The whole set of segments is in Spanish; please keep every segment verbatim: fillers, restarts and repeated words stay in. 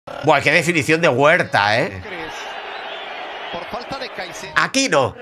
Buah, qué definición de Huerta, ¿eh? Aquí no.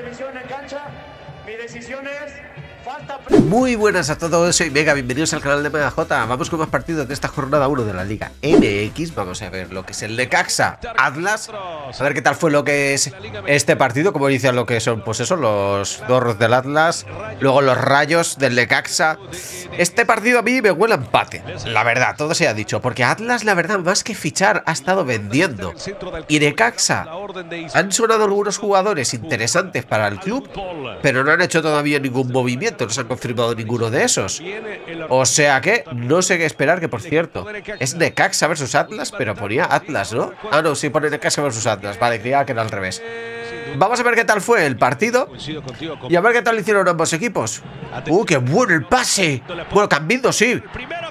Muy buenas a todos, soy Mega, bienvenidos al canal de Mega J. Vamos con más partidos de esta jornada uno de la Liga M X. Vamos a ver lo que es el Necaxa Atlas. A ver qué tal fue lo que es este partido. Como dicen lo que son, pues eso, los Dorros del Atlas. Luego los Rayos del Necaxa. Este partido a mí me huele a empate, la verdad, todo se ha dicho. Porque Atlas, la verdad, más que fichar, ha estado vendiendo. Y Necaxa, han sonado algunos jugadores interesantes para el club, pero no han hecho todavía ningún movimiento. No se han confirmado ninguno de esos. O sea que no sé qué esperar. Que por cierto, es Necaxa versus Atlas, pero ponía Atlas, ¿no? Ah, no, sí pone Necaxa versus Atlas. Vale, creía que era al revés. Vamos a ver qué tal fue el partido y a ver qué tal hicieron ambos equipos. ¡Uh, qué bueno el pase! Bueno, Cambindo, sí.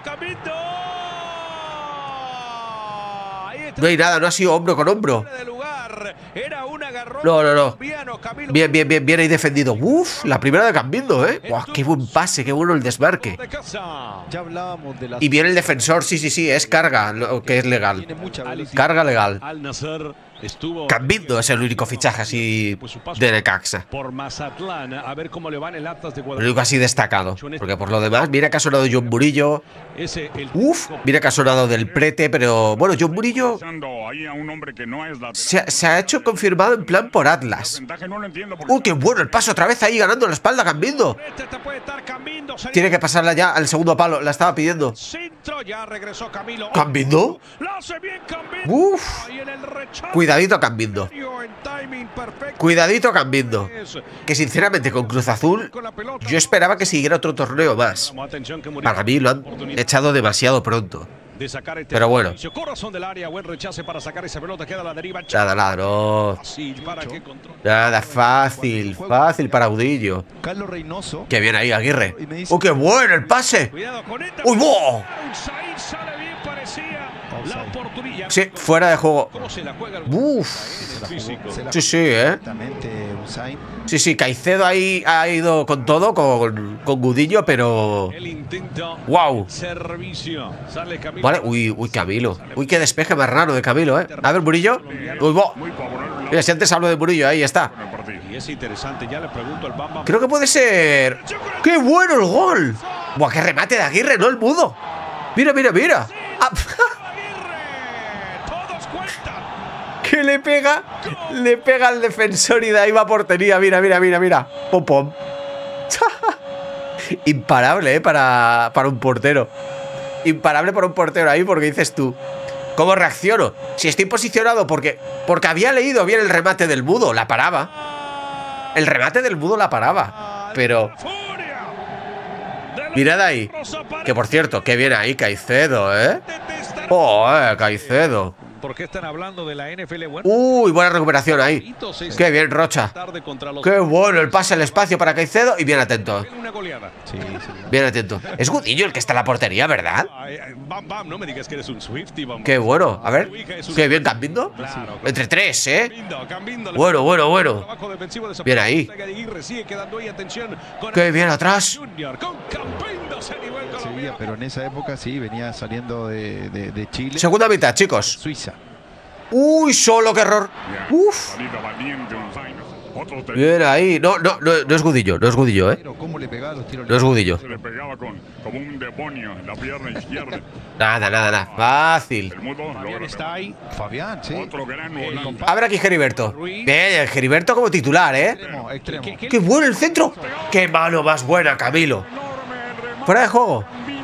No hay nada, no ha sido hombro con hombro. No, no, no. Bien, bien, bien, bien ahí defendido. Uf, la primera de Cambindo, ¿eh? Wow, qué buen pase, qué bueno el desmarque. Y bien el defensor, sí, sí, sí, es carga, lo que es legal. Carga legal. Cambindo es el único fichaje así de Necaxa. El único así destacado. Porque por lo demás, mira que ha sonado John Murillo. Uf, mira que ha sonado del Prete, pero bueno, John Murillo se, se ha hecho confirmado en plan por Atlas. Uh, qué bueno el paso otra vez ahí ganando la espalda Cambindo. Tiene que pasarla ya al segundo palo, la estaba pidiendo. ¿Cambindo? Uf. Cuidadito Cambindo. Cuidadito Cambindo. Que sinceramente con Cruz Azul yo esperaba que siguiera otro torneo más. Para mí lo han echado demasiado pronto. Pero bueno. Nada, nada, no. Nada, fácil, fácil para Udillo. Qué bien ahí, Aguirre. ¡Oh, qué bueno el pase! ¡Uy, wow! Sí, fuera de juego. Uf. Sí, sí, ¿eh? Sí, sí, Caicedo ahí ha ido con todo, con, con Gudillo, pero... ¡Wow! Vale, uy, uy, Camilo. Uy, qué despeje más raro de Camilo, ¿eh? A ver, Murillo. Uy, wow. Mira, si antes hablo de Murillo, ahí está. Creo que puede ser... ¡Qué bueno el gol! ¡Buah, qué remate de Aguirre, no el mudo! Mira, mira, mira. Ah. Que le pega, le pega al defensor y de ahí va a portería. Mira, mira, mira, mira. Pom, pom. Imparable, ¿eh? Para, para un portero. Imparable para un portero ahí, porque dices tú, ¿cómo reacciono? Si estoy posicionado porque, porque había leído bien el remate del mudo, la paraba. El remate del mudo la paraba. Pero... mirad ahí. Que por cierto, qué bien ahí Caicedo, ¿eh? Oh, eh, Caicedo. ¿Por qué están hablando de la N F L? Uy, buena recuperación ahí. Qué bien, Rocha. Qué bueno el pase al espacio para Caicedo. Y bien atento. Bien atento. Es Gudillo el que está en la portería, ¿verdad? Qué bueno. A ver. Qué bien, Cambindo. Entre tres, ¿eh? Bueno, bueno, bueno. Bien ahí. Qué bien atrás. Sevilla, pero en esa época sí, venía saliendo de, de, de Chile. Segunda mitad, chicos. Suiza. Uy, solo, qué error. Uf. Bien ahí. No, no, no, no es Gudillo, no es Gudillo, ¿eh? No es Gudillo. Nada, nada, nada. Fácil. Fabián, sí. A ver aquí Heriberto. Bien, Heriberto como titular, ¿eh? Qué bueno el centro. Qué mano más buena, Camilo. Fuera de juego.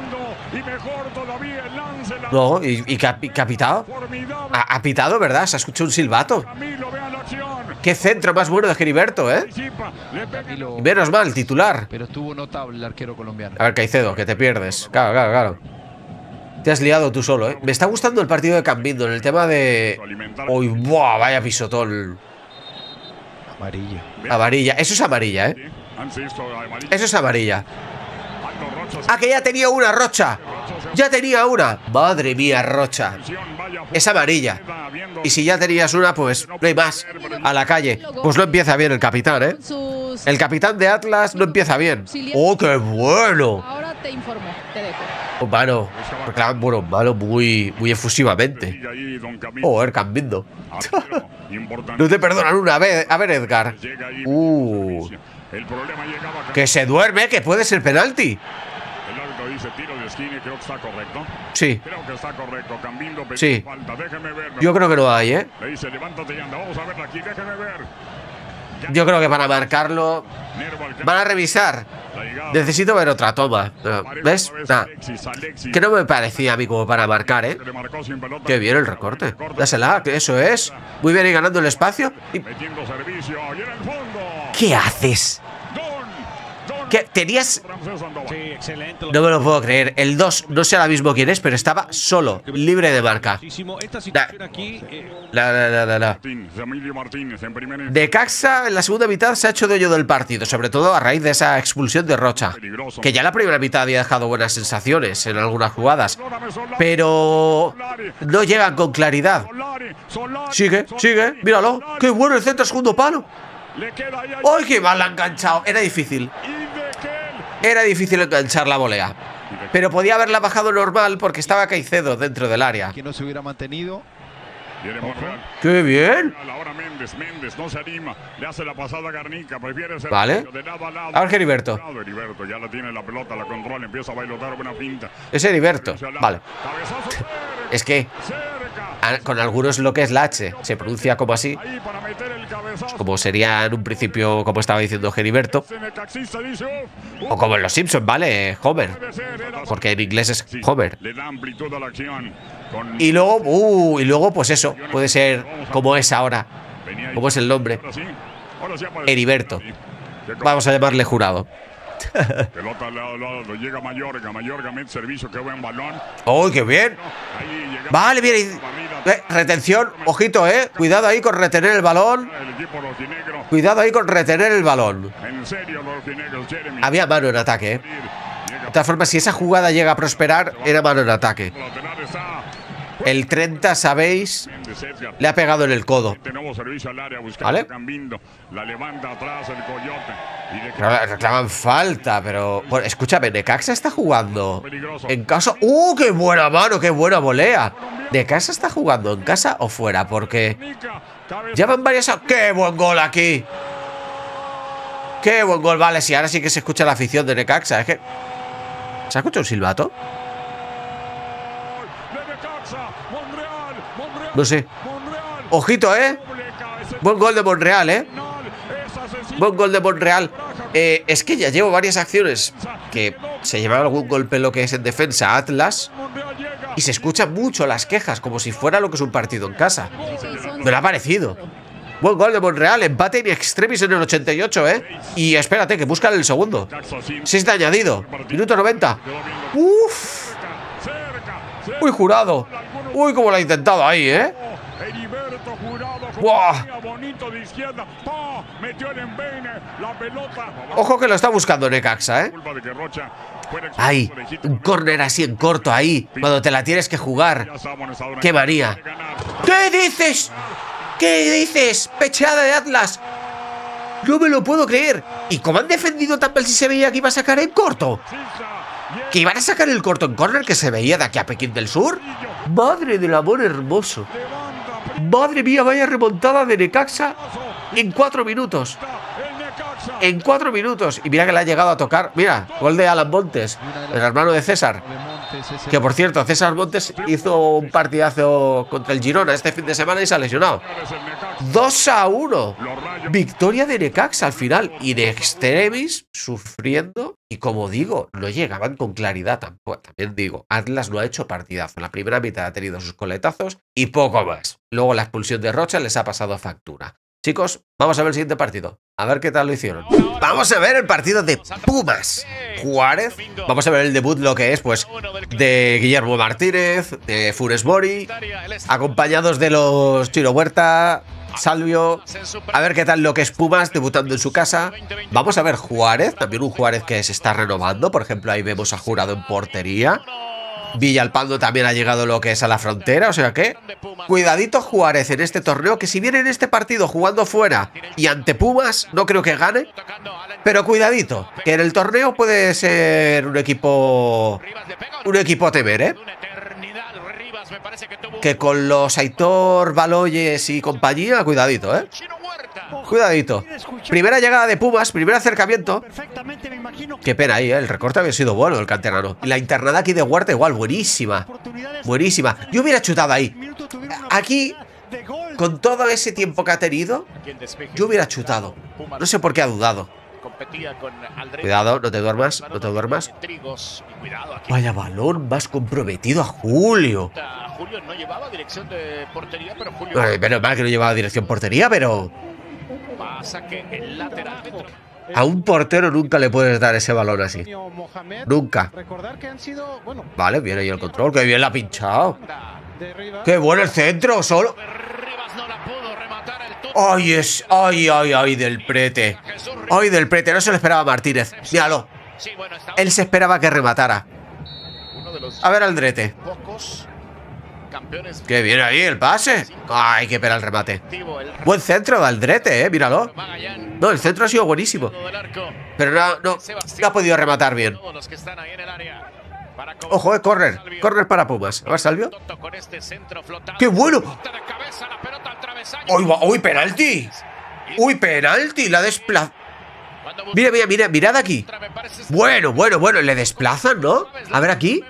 No, y, y que ha, que ha pitado. Ha, ha pitado, ¿verdad? Se ha escuchado un silbato. Qué centro más bueno de Heriberto, ¿eh? Y menos mal, titular. Pero estuvo notable el arquero colombiano. A ver, Caicedo, que te pierdes. Claro, claro, claro. Te has liado tú solo, ¿eh? Me está gustando el partido de Cambindo en el tema de... Uy, buah, vaya pisotón. Amarilla. Amarilla. Eso es amarilla, ¿eh? Eso es amarilla. Ah, que ya tenía una, Rocha. Ya tenía una. Madre mía, Rocha. Es amarilla. Y si ya tenías una, pues no hay más. A la calle. Pues no empieza bien el capitán, ¿eh? El capitán de Atlas no empieza bien. ¡Oh, qué bueno! Ahora te informo, te dejo. Un mano. Reclaman por un mano muy, muy efusivamente. Joder, Cambindo. No te perdonan una vez. A ver, Edgar. Uh. Que se duerme, que puede ser penalti. El árbitro dice tiro de esquina y creo que está correcto. Sí. Creo que está correcto. Cambindo, sí. Falta. Déjeme ver. Yo creo que no hay, ¿eh? Le dice, levántate y anda. Vamos a verla aquí. Déjeme ver. Yo creo que para marcarlo van a revisar. Necesito ver otra toma. ¿Ves? Nah. Que no me parecía a mí como para marcar, ¿eh? Qué bien el recorte. Dásela, que eso es. Muy bien, y ganando el espacio. Y... ¿Qué haces? ¿Qué? ¿Tenías? No me lo puedo creer. El dos, no sé ahora mismo quién es, pero estaba solo, libre de marca. La, la, la, la, la. Necaxa en la segunda mitad se ha hecho dueño del partido, sobre todo a raíz de esa expulsión de Rocha, que ya la primera mitad había dejado buenas sensaciones en algunas jugadas, pero no llegan con claridad. Sigue, sigue, míralo. Qué bueno el centro, segundo palo. ¡Ay, qué mal la ha enganchado! Era difícil. Era difícil enganchar la volea. Pero podía haberla bajado normal porque estaba Caicedo dentro del área. Que no se hubiera mantenido. ¡Qué bien! Ahora Méndez, Méndez no se anima. Le hace la pasada a Garnica. Prefiere ser vale. De lado a lado. A ver, Heriberto. Heriberto ya la tiene la pelota, la controla, empieza a bailotar buena pinta. Es Heriberto. Vale. Es que con algunos lo que es la H se pronuncia como así. Como sería en un principio, como estaba diciendo Heriberto. O como en los Simpsons, ¿vale? Homer. Porque en inglés es Homer. Y luego, uh, y luego, pues eso, puede ser como es ahora. Como es el nombre. Heriberto. Vamos a llamarle Jurado. Pelota al lado, lado, lo llega Mayorga, Mayorga mete servicio, qué buen balón. ¡Oh, qué bien! Vale, bien. Eh, retención, ojito, eh. Cuidado ahí con retener el balón. Cuidado ahí con retener el balón. Había mano en ataque, eh. De todas formas, si esa jugada llega a prosperar, era mano en ataque. El treinta, sabéis, le ha pegado en el codo. ¿Vale? Reclaman falta, pero... Bueno, escúchame, Necaxa está jugando en casa... ¡Uh, qué buena mano, qué buena volea! ¿Necaxa está jugando en casa o fuera? Porque llevan varias... ¡Qué buen gol aquí! ¡Qué buen gol! Vale, sí, ahora sí que se escucha la afición de Necaxa. Es que... ¿Se ha escuchado un silbato? No sé. Ojito, ¿eh? Buen gol de Monreal, ¿eh? Buen gol de Monreal. Eh, es que ya llevo varias acciones que se llevan algún golpe en lo que es en defensa Atlas y se escuchan mucho las quejas, como si fuera lo que es un partido en casa. Me lo ha parecido. Buen gol de Monreal, empate in extremis en el ochenta y ocho, ¿eh? Y espérate, que buscan el segundo. seis de añadido. Minuto noventa. Uff. Uy, Jurado. Uy, cómo lo ha intentado ahí, ¿eh? ¡Buah! Ojo que lo está buscando Necaxa, ¿eh? Ahí, un córner así en corto ahí, cuando te la tienes que jugar. ¡Qué manía! ¿Qué dices? ¿Qué dices? Pecheada de Atlas. No me lo puedo creer. ¿Y cómo han defendido tan mal si se veía que iba a sacar en corto? ¿Que iban a sacar el corto en córner que se veía de aquí a Pekín del Sur? Madre del amor hermoso. Madre mía, vaya remontada de Necaxa en cuatro minutos. En cuatro minutos. Y mira que le ha llegado a tocar. Mira, gol de Alan Montes, el hermano de César. Que por cierto, César Montes hizo un partidazo contra el Girona este fin de semana y se ha lesionado. dos a uno. Victoria de Necaxa al final. Y de extremis sufriendo. Y como digo, no llegaban con claridad tampoco. También digo, Atlas no ha hecho partidazo. En la primera mitad ha tenido sus coletazos y poco más. Luego la expulsión de Rocha les ha pasado factura. Chicos, vamos a ver el siguiente partido. A ver qué tal lo hicieron. Vamos a ver el partido de Pumas Juárez. Vamos a ver el debut, lo que es, pues, de Guillermo Martínez, de Funes Mori, acompañados de los Chiro Huerta, Salvio. A ver qué tal lo que es Pumas debutando en su casa. Vamos a ver Juárez, también un Juárez que se está renovando. Por ejemplo, ahí vemos a Jurado en portería. Villalpando también ha llegado lo que es a la frontera, o sea que cuidadito Juárez en este torneo, que si viene en este partido jugando fuera y ante Pumas, no creo que gane, pero cuidadito, que en el torneo puede ser un equipo un equipo a temer, ¿eh? Que con los Aitor, Baloyes y compañía, cuidadito, ¿eh? Cuidadito. Primera llegada de Pumas, primer acercamiento. Qué pena ahí, ¿eh? El recorte había sido bueno, el canterano. Y la internada aquí de Huerta igual, buenísima. Buenísima. Yo hubiera chutado ahí. Aquí, con todo ese tiempo que ha tenido, yo hubiera chutado. No sé por qué ha dudado. Cuidado, no te duermas, no te duermas. Vaya balón más comprometido a Julio. Bueno, menos mal que no llevaba dirección portería, pero... A un portero nunca le puedes dar ese balón así. Nunca. Vale, viene ahí el control. Qué bien la ha pinchado. Qué bueno el centro, solo. Ay, es. Ay, ay, ay, del Prete. Ay, del Prete. No se lo esperaba Martínez. Míralo. Él se esperaba que rematara. A ver, Aldrete. Qué bien ahí el pase. Ay, qué pena el remate. Buen centro de Aldrete, eh, míralo. No, el centro ha sido buenísimo. Pero no, no, no ha podido rematar bien. Ojo, eh, corner. Corner para Pumas. A ver, Salvio. ¡Qué bueno! ¡Uy, uy, penalti! ¡Uy, penalti! La desplaza. Mira, mira, mira, mirad aquí. Bueno, bueno, bueno, le desplazan, ¿no? A ver aquí.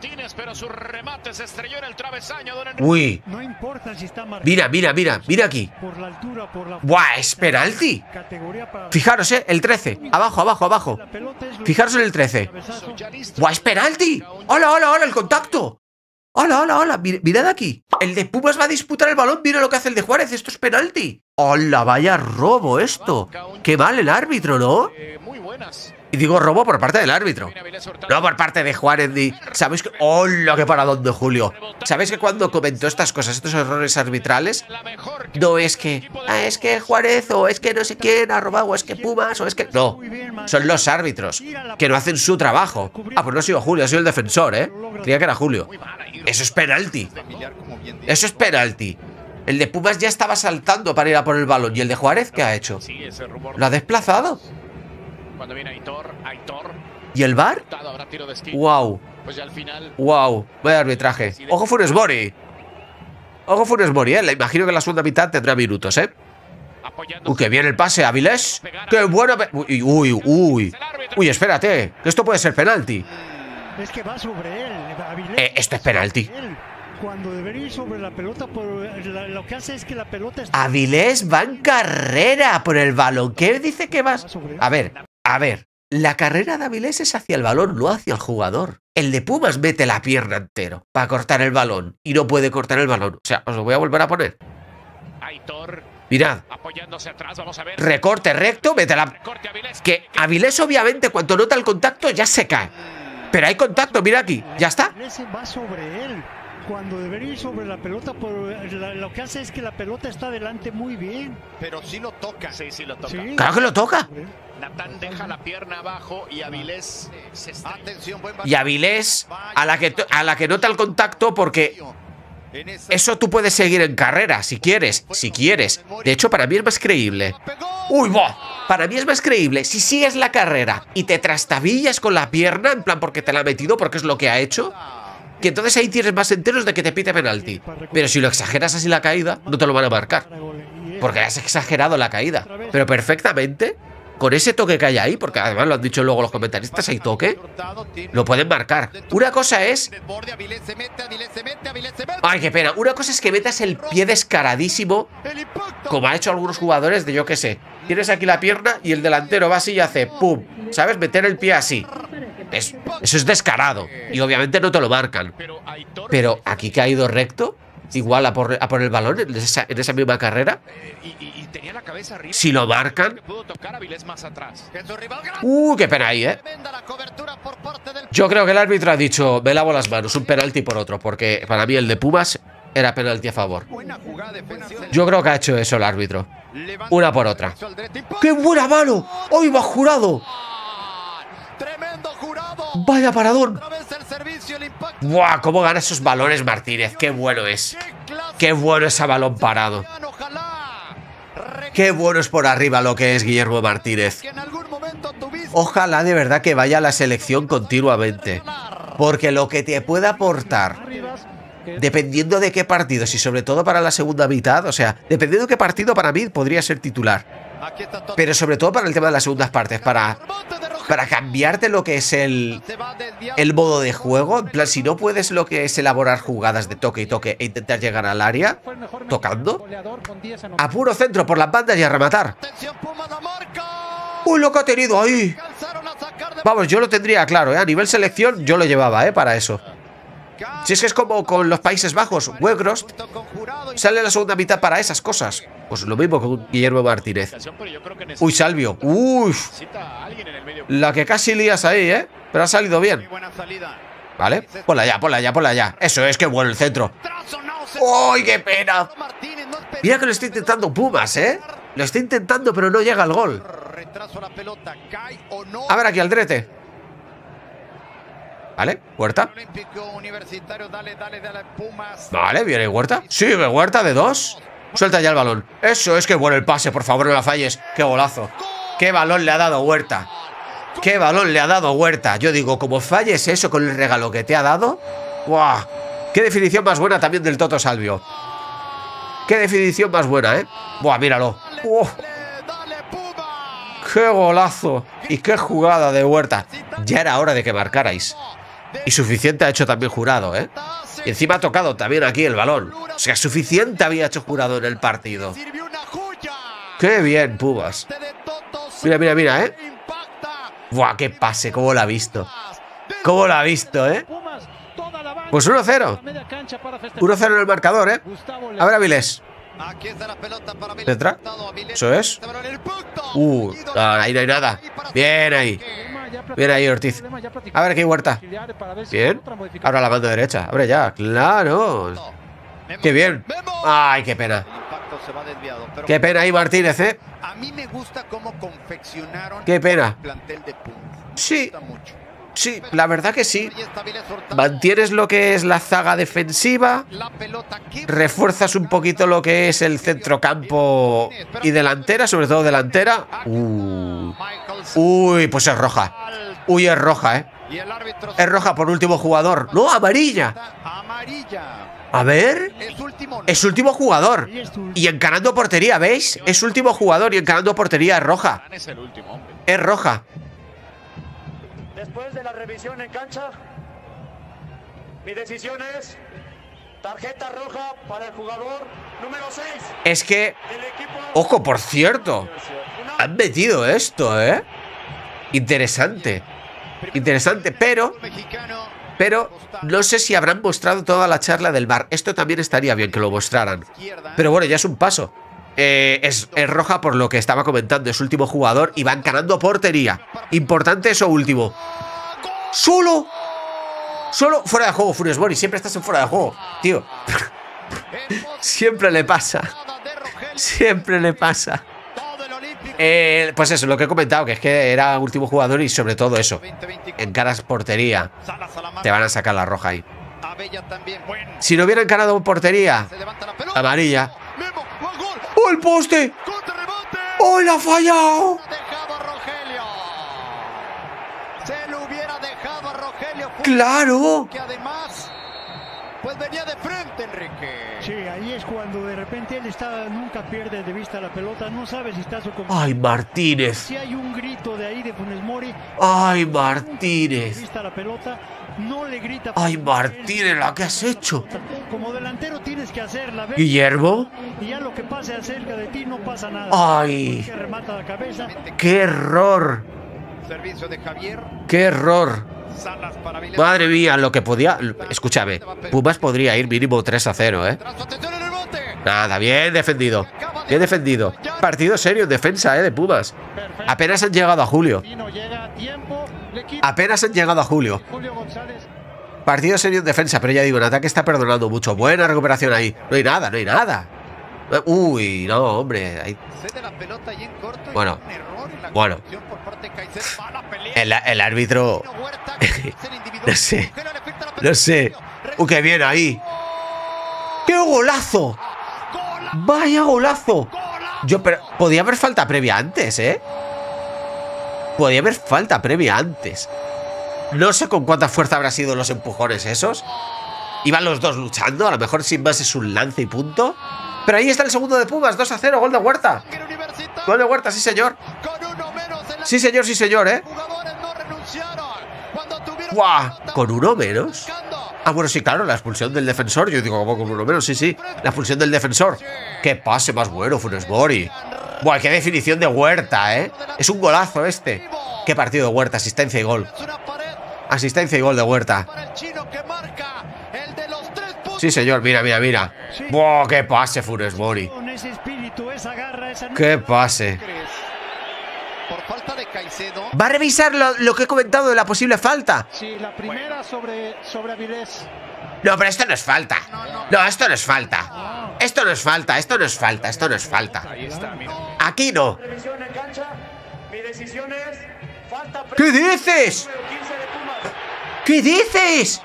Uy. Mira, mira, mira, mira aquí. Buah, es penalti. Fijaros, eh, el trece. Abajo, abajo, abajo. Fijaros en el trece. Buah, es penalti. Hola, hola, hola, el contacto. Hola, hola, hola, mirad aquí. El de Pumas va a disputar el balón. Mira lo que hace el de Juárez, esto es penalti. Hola, vaya robo esto. Qué mal el árbitro, ¿no? Y digo robo por parte del árbitro, no por parte de Juárez. Ni... ¿Sabéis que... ¡Hola, qué paradón de Julio! ¿Sabéis que cuando comentó estas cosas, estos errores arbitrales, no es que... Ah, es que Juárez, o es que no sé quién ha robado, o es que Pumas, o es que... No, son los árbitros, que no hacen su trabajo. Ah, pues no ha sido Julio, ha sido el defensor, ¿eh? Creía que era Julio. Eso es penalti. Eso es penalti. El de Pumas ya estaba saltando para ir a por el balón. ¿Y el de Juárez qué ha hecho? Lo ha desplazado. Cuando viene Aitor, Aitor. ¿Y el V A R? Wow. Wow. Vaya arbitraje. Ojo Funes Mori. Ojo Funes Mori, eh. Le imagino que en la segunda mitad tendrá minutos, eh. Uy, qué bien el pase, Avilés. Qué bueno. Uy, uy, uy. Uy, espérate. Que esto puede ser penalti. Es que va sobre él. Avilés eh, esto es penalti. Cuando debería ir sobre la pelota, pero lo que hace es que la pelota está... Avilés va en carrera por el balón. ¿Qué dice que vas? A ver, a ver. La carrera de Avilés es hacia el balón, no hacia el jugador. El de Pumas mete la pierna entero para cortar el balón y no puede cortar el balón. O sea, os lo voy a volver a poner. Mirad. Recorte recto, mete la... Que Avilés obviamente cuando nota el contacto ya se cae. Pero hay contacto, mira aquí. Ya está. Va sobre él. Cuando debería ir sobre la pelota, pero lo que hace es que la pelota está delante muy bien. Pero sí lo toca. Sí, sí lo toca. ¿Sí? Claro que lo toca. Natán deja la pierna abajo y Avilés se está... Atención, buen y Avilés a la que a la que nota el contacto, porque eso tú puedes seguir en carrera si quieres, si quieres. De hecho, para mí es más creíble. Uy, boh, para mí es más creíble si sigues la carrera y te trastabillas con la pierna, en plan porque te la ha metido, porque es lo que ha hecho, que entonces ahí tienes más enteros de que te pite penalti. Pero si lo exageras así la caída, no te lo van a marcar, porque has exagerado la caída. Pero perfectamente, con ese toque que hay ahí, porque además lo han dicho luego los comentaristas, hay toque, lo pueden marcar. Una cosa es... Ay, qué pena. Una cosa es que metas el pie descaradísimo, como ha hecho algunos jugadores de yo qué sé. Tienes aquí la pierna y el delantero va así y hace pum, ¿sabes? Meter el pie así. Es, eso es descarado. Y obviamente no te lo marcan. Pero aquí que ha ido recto, igual a por, a por el balón en esa, en esa misma carrera. Si lo marcan. Uh, qué pena ahí, eh. Yo creo que el árbitro ha dicho: me lavo las manos, un penalti por otro. Porque para mí el de Pumas era penalti a favor. Yo creo que ha hecho eso el árbitro. Una por otra. ¡Qué buena mano! ¡Hoy va jurado! Vaya paradón. ¡Buah! ¿Cómo gana esos balones Martínez? ¡Qué bueno es! ¡Qué bueno ese balón parado! ¡Qué bueno es por arriba lo que es Guillermo Martínez! Ojalá de verdad que vaya a la selección continuamente. Porque lo que te pueda aportar, dependiendo de qué partidos y sobre todo para la segunda mitad, o sea, dependiendo de qué partido para mí podría ser titular. Pero sobre todo para el tema de las segundas partes, para, para cambiarte lo que es el, el modo de juego. En plan, si no puedes lo que es elaborar jugadas de toque y toque e intentar llegar al área, tocando, a puro centro por las bandas y a rematar. ¡Uy, lo que ha tenido ahí! Vamos, yo lo tendría claro, ¿eh? A nivel selección yo lo llevaba, ¿eh? Para eso. Si es que es como con los Países Bajos, Weghorst sale en la segunda mitad para esas cosas. Pues lo mismo con Guillermo Martínez. Uy, Salvio. Uf. La que casi lías ahí, ¿eh? Pero ha salido bien. Vale, ponla ya, ponla ya, ponla ya. Eso es, que bueno el centro. ¡Uy, qué pena! Mira que lo está intentando Pumas, ¿eh? Lo está intentando, pero no llega al gol. A ver aquí, Aldrete. Vale, Huerta. Vale, viene Huerta. Sí, Huerta de dos. Suelta ya el balón. Eso es, que bueno el pase, por favor, no la falles. Qué golazo. Qué balón le ha dado Huerta. Qué balón le ha dado Huerta. Yo digo, como falles eso con el regalo que te ha dado. ¡Buah! Qué definición más buena también del Toto Salvio. Qué definición más buena, ¿eh? Buah, míralo. ¡Oh! ¡Qué golazo! Y qué jugada de Huerta. Ya era hora de que marcarais. Y suficiente ha hecho también Jurado, ¿eh? Y encima ha tocado también aquí el balón. O sea, suficiente había hecho Jurado en el partido. ¡Qué bien, Pumas! Mira, mira, mira, ¿eh? ¡Buah, qué pase! ¿Cómo lo ha visto? ¿Cómo lo ha visto, eh? Pues uno cero. uno cero en el marcador, ¿eh? A ver, Avilés. ¿Entra? ¿Eso es? Uh, no, ahí no hay nada. Bien ahí. Bien ahí, Ortiz. A ver, aquí Huerta. Bien. Ahora la mano derecha. Abre ya. Claro. Qué bien. Ay, qué pena. Qué pena ahí, Martínez, ¿eh? A mí me gusta cómo confeccionaron Qué pena. el plantel de Pumas. Sí. Sí, la verdad que sí. Mantienes lo que es la zaga defensiva, refuerzas un poquito lo que es el centrocampo y delantera, sobre todo delantera. Uh. Uy, pues es roja. Uy, es roja, ¿eh? Es roja por último jugador. No, amarilla. A ver. Es último jugador. Y encarando portería, ¿veis? Es último jugador y encarando portería es roja. Es roja. Después de la revisión en cancha, mi decisión es tarjeta roja para el jugador número seis. Es que, ojo, por cierto, han metido esto, ¿eh? Interesante. Interesante, pero Pero no sé si habrán mostrado toda la charla del V A R. Esto también estaría bien que lo mostraran. Pero bueno, ya es un paso. Eh, es, es roja por lo que estaba comentando. Es último jugador y va encarando portería. Importante eso último. ¡Solo! Solo fuera de juego, Funes Mori. Siempre estás en fuera de juego, tío. Siempre le pasa. Siempre le pasa. Eh, pues eso, lo que he comentado, que es que era último jugador y sobre todo eso. Encaras portería. Te van a sacar la roja ahí. Si no hubiera encarado portería, amarilla. ¡Oh, el poste! ¡Oh, la ha fallado! ¡Claro! Que además, pues venía de frente, Enrique. Sí, ahí es cuando de repente él está, nunca pierde de vista la pelota, no sabe si está su compañero. ¡Ay, Martínez! Si hay un grito de ahí de Funes Mori. ¡Ay, Martínez! De vista la pelota, no le grita. ¡Ay, Martínez, la que has hecho! Como delantero tienes que hacerla, ¿ves? ¿Guillermo? Y ya lo que pase acerca de ti no pasa nada. ¡Ay! Que remata la cabeza. ¡Qué error! Servicio de Javier. ¡Qué error! Salas para Vilés. Madre mía, lo que podía... Escúchame, Pumas podría ir mínimo tres a cero, ¿eh? Nada, bien defendido. Bien defendido. Partido serio en defensa, ¿eh? De Pumas. Apenas han llegado a Julio. Apenas han llegado a Julio. Partido serio en defensa, pero ya digo, en ataque está perdonando mucho. Buena recuperación ahí. No hay nada, no hay nada. Uy, no, hombre. Ahí... Bueno, bueno. El, el árbitro... no sé. No sé. Uy, qué bien ahí. ¡Qué golazo! ¡Vaya golazo! Yo, pero... Podía haber falta previa antes, ¿eh? Podía haber falta previa antes. No sé con cuánta fuerza habrán sido los empujones esos. Iban los dos luchando. A lo mejor sin más es un lance y punto. Pero ahí está el segundo de Pumas. dos a cero, gol de Huerta. Gol de Huerta, sí señor. Sí señor, sí señor, ¿eh? ¡Guau! ¿Con uno menos? Ah, bueno, sí, claro, la expulsión del defensor. Yo digo, ¿cómo con uno menos? Sí, sí, la expulsión del defensor. ¡Qué pase más bueno, Funes Mori! ¡Buah, qué definición de Huerta, eh! Es un golazo este. ¡Qué partido de Huerta! Asistencia y gol. Asistencia y gol de Huerta. Sí, señor, mira, mira, mira. ¡Buah, qué pase, Funes Mori! ¡Qué pase! ¿Va a revisar lo, lo que he comentado de la posible falta? Sí, la primera sobre, sobre Avilés. No, pero esto no es falta. No, esto no es falta. Esto no es falta, esto no es falta, esto no es falta. Aquí no. ¿Qué dices? ¿Qué dices?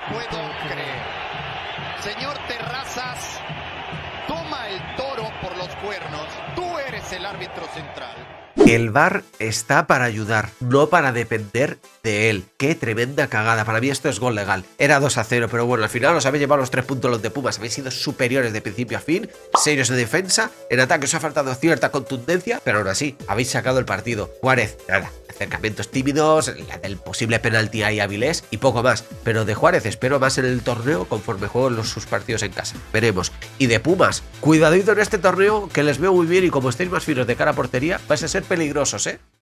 Señor Terrazas, toma el toro por los cuernos. Tú eres el árbitro central. El V A R está para ayudar, no para depender de él. Qué tremenda cagada. Para mí esto es gol legal. Era dos a cero, pero bueno, al final os habéis llevado los tres puntos los de Pumas. Habéis sido superiores de principio a fin, serios de defensa. En ataque os ha faltado cierta contundencia, pero aún así, habéis sacado el partido. Juárez, nada. Acercamientos tímidos, la del posible penalti ahí a Avilés y poco más. Pero de Juárez espero más en el torneo conforme jueguen los, sus partidos en casa. Veremos. Y de Pumas, cuidadito en este torneo que les veo muy bien y como estéis más finos de cara a portería, vais a ser peligrosos, ¿eh?